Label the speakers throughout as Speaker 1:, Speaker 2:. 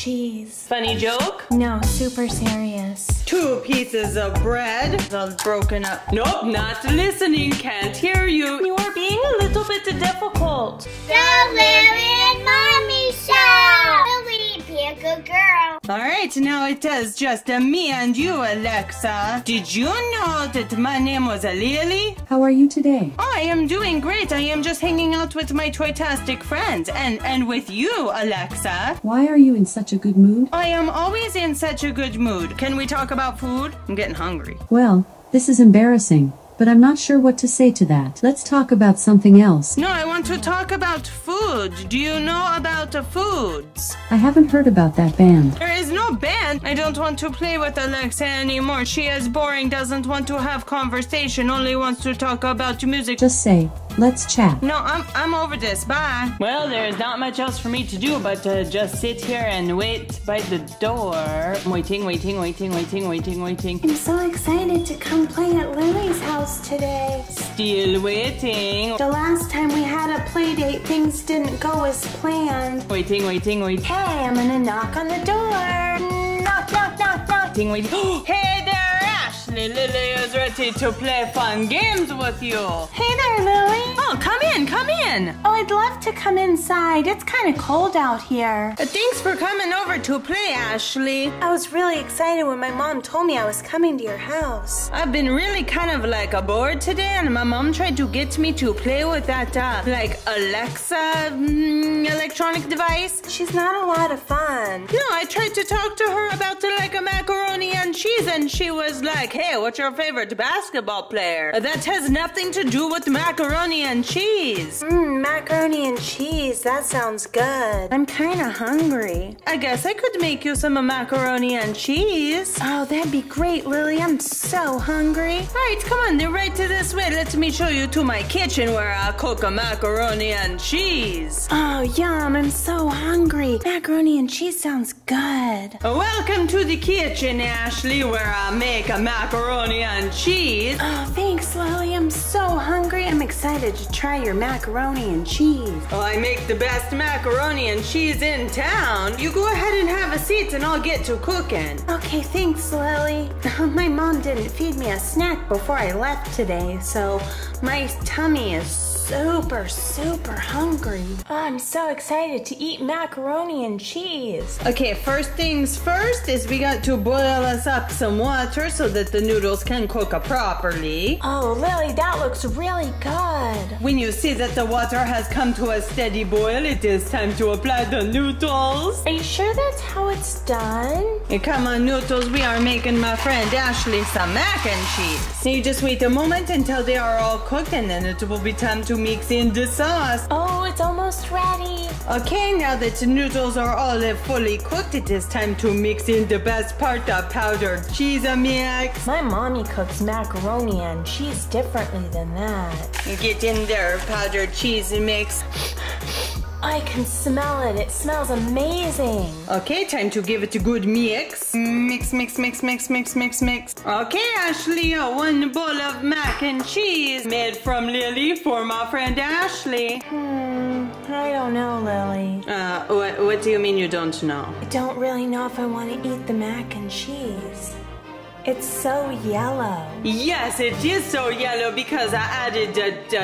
Speaker 1: cheese.
Speaker 2: Funny joke?
Speaker 1: No, super serious.
Speaker 2: 2 pieces of bread. All broken up. Nope, not listening. Can't hear you.
Speaker 1: You are being a little bit difficult.
Speaker 3: The Lily and Mommy Show! Lily, be a good girl.
Speaker 2: Alright, now it is just me and you, Alexa. Did you know that my name was Lily?
Speaker 4: How are you today?
Speaker 2: I am doing great. I am just hanging out with my toytastic friends. And with you, Alexa.
Speaker 4: Why are you in such a good mood?
Speaker 2: I am always in such a good mood. Can we talk about food? I'm getting hungry.
Speaker 4: Well, this is embarrassing, but I'm not sure what to say to that. Let's talk about something else.
Speaker 2: No, I want to talk about food. Do you know about the foods?
Speaker 4: I haven't heard about that band.
Speaker 2: There is no band. I don't want to play with Alexa anymore. She is boring, doesn't want to have conversation, only wants to talk about music.
Speaker 4: Just say, let's chat.
Speaker 2: No, I'm over this. Bye. Well, there's not much else for me to do but just sit here and wait by the door. Waiting.
Speaker 1: I'm so excited to come play at Lily's house today.
Speaker 2: Still waiting.
Speaker 1: The last time we had a play date, things didn't go as planned.
Speaker 2: Waiting.
Speaker 1: Hey, I'm gonna knock on the door. Knock.
Speaker 2: Waiting. Hey there, Ashley. Lily is ready to play fun games with you.
Speaker 1: Hey there, Lily.
Speaker 2: Oh, come in.
Speaker 1: Oh, I'd love to come inside. It's kind of cold out here.
Speaker 2: Thanks for coming over to play, Ashley.
Speaker 1: I was really excited when my mom told me I was coming to your house.
Speaker 2: I've been really kind of like bored today, and my mom tried to get me to play with that like Alexa electronic device.
Speaker 1: She's not a lot of fun.
Speaker 2: No, I tried to talk to her about like a macaroni and cheese, and she was like, hey, what's your favorite basketball player? That has nothing to do with macaroni and cheese.
Speaker 1: Macaroni and cheese, that sounds good. I'm kind of hungry.
Speaker 2: I guess I could make you some macaroni and cheese.
Speaker 1: Oh, that'd be great, Lily. I'm so hungry.
Speaker 2: All right, come on, then right to this way. Let me show you to my kitchen where I cook a macaroni and cheese.
Speaker 1: Oh, yum, I'm so hungry. Macaroni and cheese sounds good.
Speaker 2: Welcome to the kitchen, Ashley, where I make a macaroni and cheese.
Speaker 1: Oh, thanks, Lily. I'm so hungry. I'm excited to try your macaroni and cheese.
Speaker 2: Oh, I make the best macaroni and cheese in town. You go ahead and have a seat and I'll get to cooking.
Speaker 1: Okay, thanks, Lily. My mom didn't feed me a snack before I left today, so my tummy is super hungry. Oh, I'm so excited to eat macaroni and cheese.
Speaker 2: Okay, first things first is we got to boil us up some water so that the noodles can cook properly.
Speaker 1: Oh, Lily, that looks really good.
Speaker 2: When you see that the water has come to a steady boil, it is time to apply the noodles.
Speaker 1: Are you sure that's how it's done?
Speaker 2: Hey, come on, noodles, we are making my friend Ashley some mac and cheese. Now you just wait a moment until they are all cooked, and then it will be time to mix in the sauce.
Speaker 1: Oh, it's almost ready.
Speaker 2: Okay, now that the noodles are all fully cooked, it is time to mix in the best part, the powdered cheese mix.
Speaker 1: My mommy cooks macaroni and cheese differently than that.
Speaker 2: You get in there, powdered cheese mix.
Speaker 1: I can smell it. It smells amazing.
Speaker 2: Okay, time to give it a good mix. Mix. Okay, Ashley, 1 bowl of mac and cheese made from Lily for my friend Ashley.
Speaker 1: I don't know, Lily.
Speaker 2: What do you mean you don't know?
Speaker 1: I don't really know if I want to eat the mac and cheese. It's so yellow.
Speaker 2: Yes, it is so yellow because I added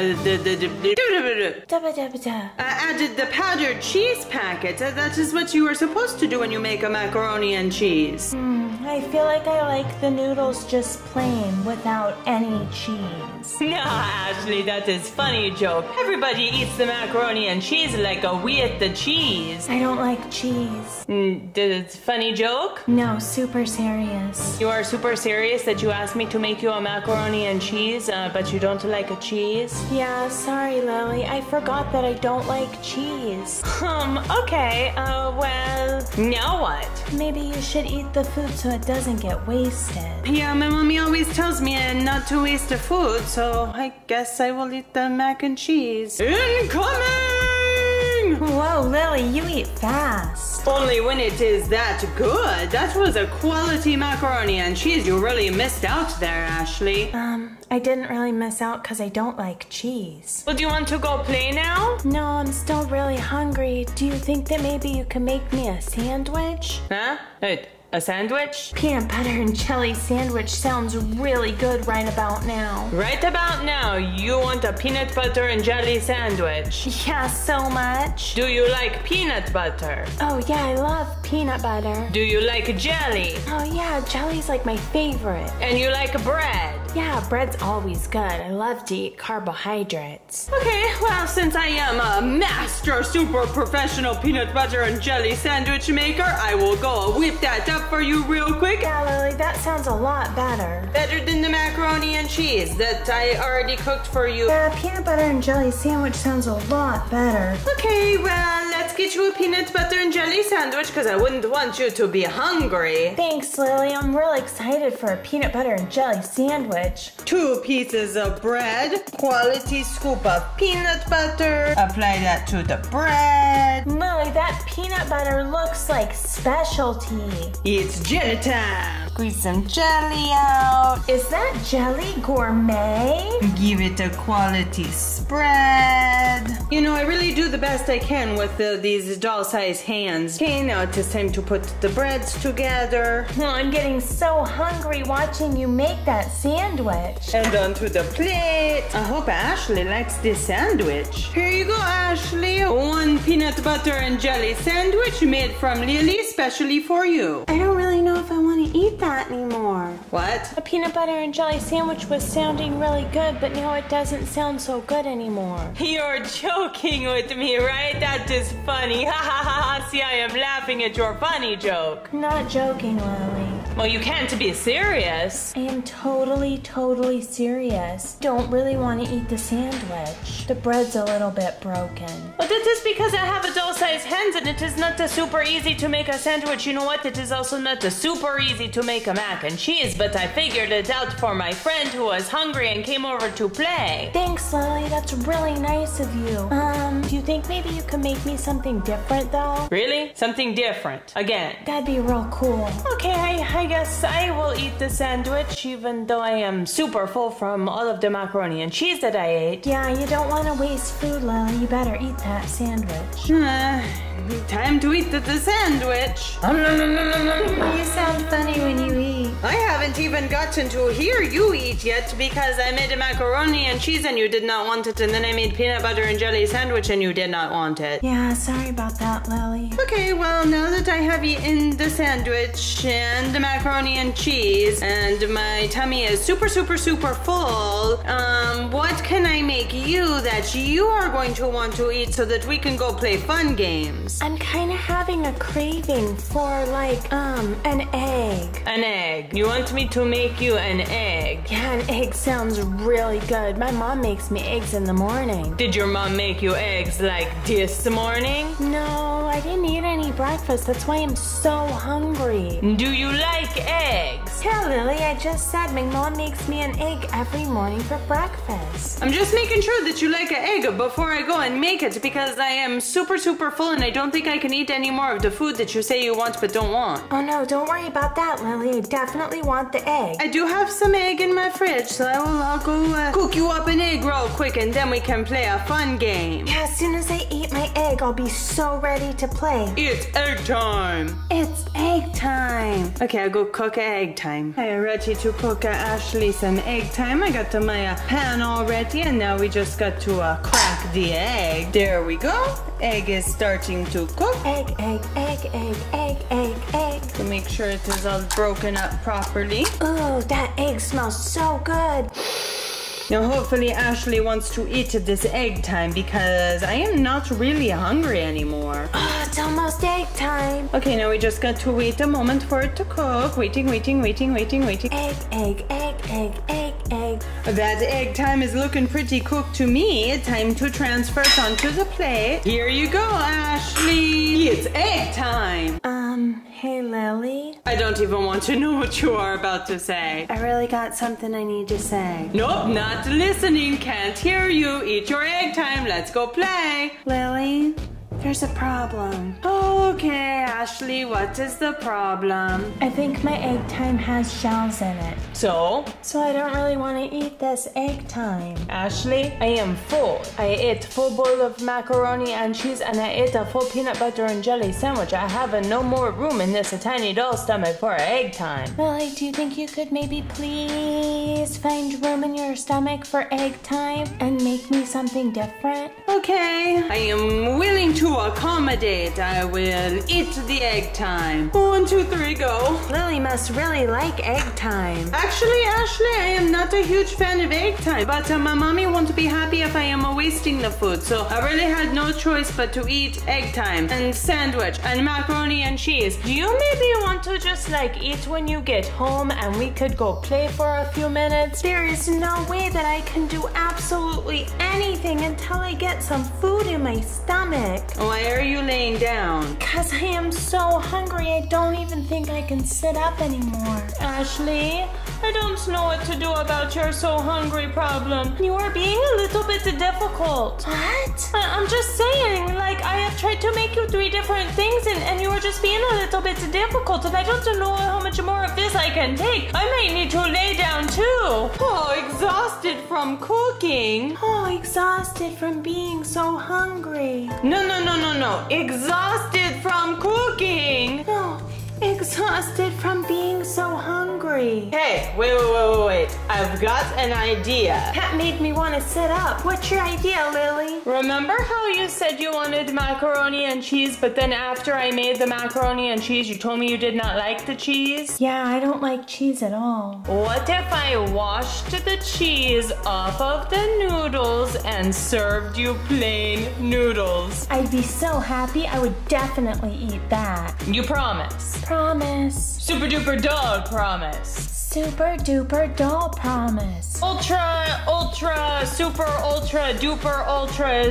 Speaker 2: I added the powdered cheese packet. That is what you were supposed to do when you make a macaroni and cheese.
Speaker 1: I feel like I like the noodles just plain without any cheese.
Speaker 2: No, Ashley, that is funny joke. Everybody eats the macaroni and cheese like with the cheese.
Speaker 1: I don't like cheese.
Speaker 2: It's funny joke?
Speaker 1: No, super serious.
Speaker 2: You are super serious that you asked me to make you a macaroni and cheese, but you don't like a cheese?
Speaker 1: Yeah, sorry, Lily. I forgot that I don't like cheese.
Speaker 2: Okay, well, now what?
Speaker 1: Maybe you should eat the food so it doesn't get wasted.
Speaker 2: Yeah, my mommy always tells me not to waste the food, so I guess I will eat the mac and cheese. Incoming!
Speaker 1: Whoa, Lily, you eat fast.
Speaker 2: Only when it is that good. That was a quality macaroni and cheese. You really missed out there, Ashley.
Speaker 1: I didn't really miss out because I don't like cheese.
Speaker 2: Well, do you want to go play now?
Speaker 1: No, I'm still really hungry. Do you think that maybe you can make me a sandwich?
Speaker 2: Huh? A sandwich?
Speaker 1: Peanut butter and jelly sandwich sounds really good right about now.
Speaker 2: Right about now, you want a peanut butter and jelly sandwich.
Speaker 1: Yeah, so much.
Speaker 2: Do you like peanut butter?
Speaker 1: Oh yeah, I love peanut butter.
Speaker 2: Do you like jelly?
Speaker 1: Oh yeah, jelly's like my favorite.
Speaker 2: And you like bread?
Speaker 1: Yeah, bread's always good. I love to eat carbohydrates.
Speaker 2: Okay, well, since I am a master super professional peanut butter and jelly sandwich maker, I will go whip that up for you real quick.
Speaker 1: Yeah, Lily, that sounds a lot better.
Speaker 2: Better than the macaroni and cheese that I already cooked for you.
Speaker 1: Yeah, peanut butter and jelly sandwich sounds a lot better.
Speaker 2: Okay, well, let's get you a peanut butter and jelly sandwich because I wouldn't want you to be hungry.
Speaker 1: Thanks, Lily. I'm really excited for a peanut butter and jelly sandwich.
Speaker 2: 2 pieces of bread, quality scoop of peanut butter, apply that to the bread.
Speaker 1: Lily, that peanut butter looks like specialty.
Speaker 2: It's jelly time. Squeeze some jelly out.
Speaker 1: Is that jelly gourmet?
Speaker 2: Give it a quality spread. You know, I really do the best I can with these doll-sized hands. Okay, now it is time to put the breads together.
Speaker 1: Well, I'm getting so hungry watching you make that sandwich.
Speaker 2: And onto the plate. I hope Ashley likes this sandwich. Here you go, Ashley. 1 peanut butter and jelly sandwich made from Lily specially for you.
Speaker 1: I don't really know if I want to eat that anymore.
Speaker 2: What?
Speaker 1: A peanut butter and jelly sandwich was sounding really good, but now it doesn't sound so good anymore.
Speaker 2: You're joking with me, right? That is funny. Ha ha ha ha. See, I am laughing at your funny joke.
Speaker 1: I'm not joking, Lily.
Speaker 2: Well, you can't be serious.
Speaker 1: I am totally serious. Don't really want to eat the sandwich. The bread's a little bit broken.
Speaker 2: But it is because I have a doll-sized hands and it is not super easy to make a sandwich. You know what? It is also not super easy to make a mac and cheese, but I figured it out for my friend who was hungry and came over to play.
Speaker 1: Thanks, Lily. That's really nice of you. Do you think maybe you could make me something different, though?
Speaker 2: Really? Something different? Again?
Speaker 1: That'd be real cool.
Speaker 2: Okay, I guess I will eat the sandwich, even though I am super full from all of the macaroni and cheese that I ate.
Speaker 1: Yeah, you don't want to waste food, Lily. You better eat that sandwich.
Speaker 2: Time to eat the sandwich.
Speaker 1: You sound funny when you eat.
Speaker 2: I haven't even gotten to hear you eat yet because I made a macaroni and cheese and you did not want it, and then I made peanut butter and jelly sandwich and you did not want it.
Speaker 1: Yeah, sorry about that, Lily.
Speaker 2: Okay, well, now that I have eaten the sandwich and the macaroni and cheese and my tummy is super full, what can I make you that you are going to want to eat so that we can go play fun games?
Speaker 1: I'm kind of having a craving for, like, an egg.
Speaker 2: An egg? You want me to make you an egg?
Speaker 1: Yeah, an egg sounds really good. My mom makes me eggs in the morning.
Speaker 2: Did your mom make you eggs like this morning?
Speaker 1: No, I didn't eat any breakfast. That's why I'm so hungry.
Speaker 2: Do you like eggs?
Speaker 1: Yeah, Lily, I just said my mom makes me an egg every morning for breakfast.
Speaker 2: I'm just making sure that you like an egg before I go and make it because I am super full and I don't think I can eat any more of the food that you say you want but don't want.
Speaker 1: Oh no, don't worry about that, Lily. I definitely want the egg.
Speaker 2: I do have some egg in my fridge, so I'll go cook you up an egg real quick and then we can play a fun game.
Speaker 1: Yeah, as soon as I eat my egg, I'll be so ready to play.
Speaker 2: It's egg time.
Speaker 1: It's egg time.
Speaker 2: Okay, I'll go cook egg time. I am ready to cook Ashley some egg time. I got my pan all ready and now we just got to crack the egg. There we go. Egg is starting to cook.
Speaker 1: Egg, egg, egg, egg, egg, egg, egg.
Speaker 2: To make sure it is all broken up properly.
Speaker 1: Oh, that egg smells so good.
Speaker 2: Now hopefully Ashley wants to eat this egg time because I am not really hungry anymore.
Speaker 1: Oh, it's almost egg time.
Speaker 2: Okay, now we just got to wait a moment for it to cook. Waiting.
Speaker 1: Egg, egg, egg, egg, egg, egg.
Speaker 2: That egg time is looking pretty cooked to me. Time to transfer it onto the plate. Here you go, Ashley. It's egg time.
Speaker 1: Hey, Lily.
Speaker 2: I don't even want to know what you are about to say.
Speaker 1: I really got something I need to say.
Speaker 2: Nope, not listening. Can't hear you. Eat your egg time. Let's go play.
Speaker 1: Lily,
Speaker 2: There's a problem. Okay, Ashley, what is the problem?
Speaker 1: I think my egg time has shells in it.
Speaker 2: So
Speaker 1: I don't really want to eat this egg time.
Speaker 2: Ashley, I am full. I ate a full bowl of macaroni and cheese and I ate a full peanut butter and jelly sandwich. I have no more room in this tiny doll stomach for egg time.
Speaker 1: Lily, do you think you could maybe please find room in your stomach for egg time and make me something different?
Speaker 2: Okay, I am willing to accommodate. I will eat the egg time. 1, 2, 3, go.
Speaker 1: Lily must really like egg time.
Speaker 2: Actually, Ashley, I am not a huge fan of egg time, but my mommy won't be happy if I am wasting the food, so I really had no choice but to eat egg time and sandwich and macaroni and cheese.
Speaker 1: Do you maybe want to just like eat when you get home and we could go play for a few minutes? There is no way that I can do absolutely anything until I get some food in my stomach.
Speaker 2: Why are you laying down?
Speaker 1: Because I am so hungry, I don't even think I can sit up anymore.
Speaker 2: Ashley, I don't know what to do about your so hungry problem.
Speaker 1: You are being a little bit difficult. What?
Speaker 2: I'm just saying, like, I have tried to make you 3 different things and you are just being a little bit difficult and I don't know how much more of this I can take. I might need to lay down too. Oh, exhausted from cooking.
Speaker 1: Oh, exhausted from being so hungry.
Speaker 2: No. Exhausted from cooking.
Speaker 1: No, exhausted from being so hungry.
Speaker 2: Hey, wait. I've got an idea.
Speaker 1: That made me want to sit up. What's your idea, Lily?
Speaker 2: Remember how you said you wanted macaroni and cheese, but then after I made the macaroni and cheese, you told me you did not like the cheese?
Speaker 1: Yeah, I don't like cheese at all.
Speaker 2: What if I washed the cheese off of the noodles and served you plain noodles?
Speaker 1: I'd be so happy. I would definitely eat that.
Speaker 2: You promise?
Speaker 1: Promise.
Speaker 2: Super duper doll promise.
Speaker 1: Super duper doll promise.
Speaker 2: Ultra, super duper,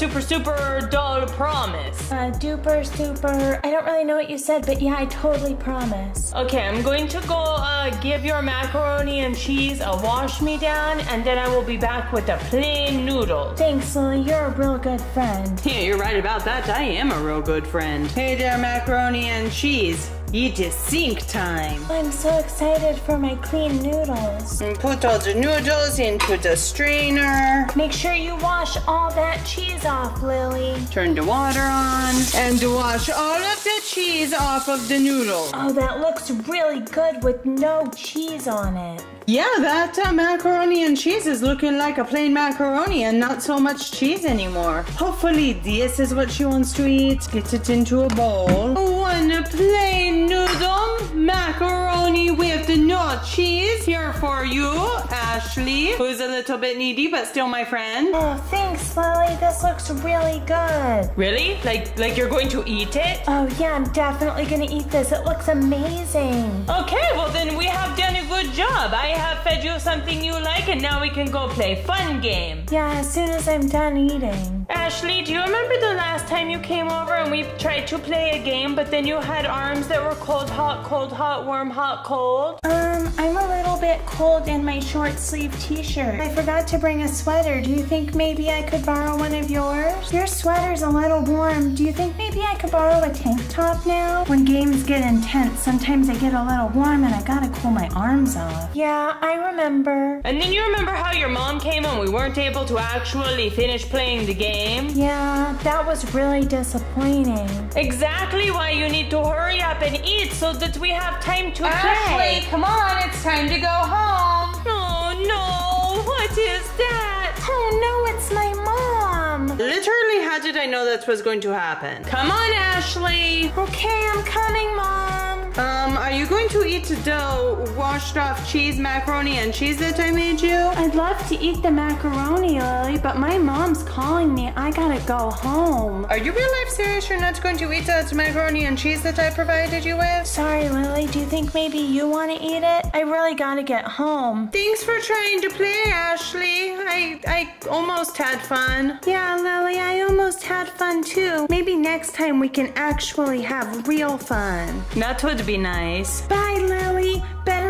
Speaker 2: super doll promise.
Speaker 1: Duper, super. I don't really know what you said, but yeah, I totally promise.
Speaker 2: Okay, I'm going to go give your macaroni and cheese a wash me down, and then I will be back with the plain noodles.
Speaker 1: Thanks, Lily. You're a real good friend.
Speaker 2: Yeah, you're right about that. I am a real good friend. Hey there, macaroni and cheese. It is sink time.
Speaker 1: I'm so excited for my clean noodles.
Speaker 2: And put all the noodles into the strainer.
Speaker 1: Make sure you wash all that cheese off, Lily.
Speaker 2: Turn the water on and wash all of the cheese off of the noodles.
Speaker 1: Oh, that looks really good with no cheese on it.
Speaker 2: Yeah, that macaroni and cheese is looking like a plain macaroni and not so much cheese anymore. Hopefully this is what she wants to eat. Get it into a bowl. 1 plain noodle macaroni with no cheese. Here for you, Ashley, who's a little bit needy but still my friend.
Speaker 1: Oh, thanks, Lily. This looks really good.
Speaker 2: Really? Like you're going to eat it?
Speaker 1: Oh, yeah, I'm definitely gonna eat this. It looks amazing.
Speaker 2: Okay, well then we have done a good job. I have fed you something you like and now we can go play fun game.
Speaker 1: Yeah, as soon as I'm done eating.
Speaker 2: Ashley, do you remember the last time you came over and we tried to play a game, but then you had arms that were cold, hot, warm, hot, cold?
Speaker 1: I'm a little bit cold in my short sleeve t-shirt. I forgot to bring a sweater. Do you think maybe I could borrow one of yours? Your sweater's a little warm. Do you think maybe I could borrow a tank top now? When games get intense, sometimes I get a little warm and I gotta cool my arms off. Yeah, I remember.
Speaker 2: And then you remember how your mom came and we weren't able to actually finish playing the game?
Speaker 1: Yeah, that was really disappointing.
Speaker 2: Exactly why you need to hurry up and eat so that we have time to play.
Speaker 1: Ashley,
Speaker 2: come on, it's time to go home. Oh no, what is that?
Speaker 1: Oh no, it's my mom.
Speaker 2: Literally, how did I know that was going to happen? Come on, Ashley.
Speaker 1: Okay, I'm coming, Mom.
Speaker 2: Are you going to eat the washed off cheese, macaroni and cheese that I made you?
Speaker 1: I'd love to eat the macaroni, Lily, but my mom's calling me. I gotta go home.
Speaker 2: Are you real life serious? You're not going to eat that macaroni and cheese that I provided you with?
Speaker 1: Sorry, Lily. Do you think maybe you want to eat it? I really gotta get home.
Speaker 2: Thanks for trying to play, Ashley. I almost had fun.
Speaker 1: Yeah, Lily, I almost had fun too. Maybe next time we can actually have real fun.
Speaker 2: That would be nice.
Speaker 1: Bye, Lily. Better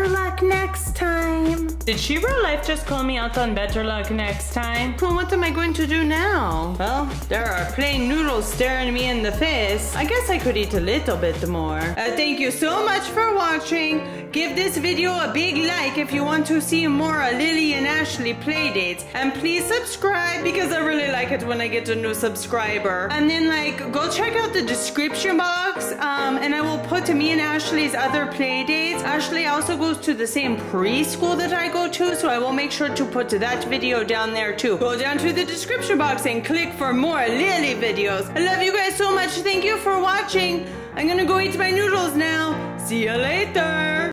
Speaker 1: better luck next time.
Speaker 2: Did she real life just call me out on better luck next time?
Speaker 1: Well, what am I going to do now?
Speaker 2: Well, there are plain noodles staring me in the face. I guess I could eat a little bit more. Thank you so much for watching. Give this video a big like if you want to see more Lily and Ashley play dates. And please subscribe because I really like it when I get a new subscriber. And then go check out the description box and I will put me and Ashley's other play dates. Ashley also goes to the same preschool that I go to, so I will make sure to put that video down there too. Go down to the description box and click for more Lily videos. I love you guys so much. Thank you for watching. I'm gonna go eat my noodles now. See you later.